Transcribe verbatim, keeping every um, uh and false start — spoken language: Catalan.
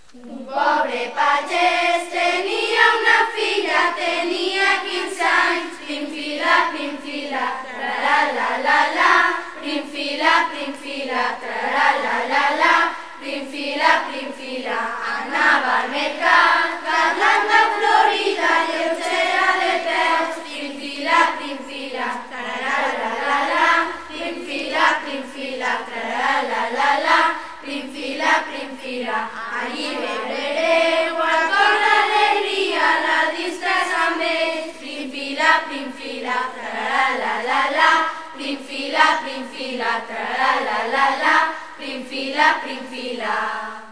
Un pobre pagès tenia una filla, tenia quinze anys, prim-fila, prim-fila, tra-la-la-la-la, prim-fila, prim-fila, tra-la-la-la-la, prim-fila, prim-fila, anava al mercat, parlant de Florida, lleugera de peus, prim-fila, prim-fila, tra-la-la-la-la, prim-fila, prim-fila, tra-la-la-la-la, prim-fila, prim-fila, allí bebereu, al cor d'alegria, la disfressa amb ells, prim-fila, prim-fila, tra-la-la-la-la, prim-fila, prim-fila, tra-la-la-la-la, prim-fila, prim-fila.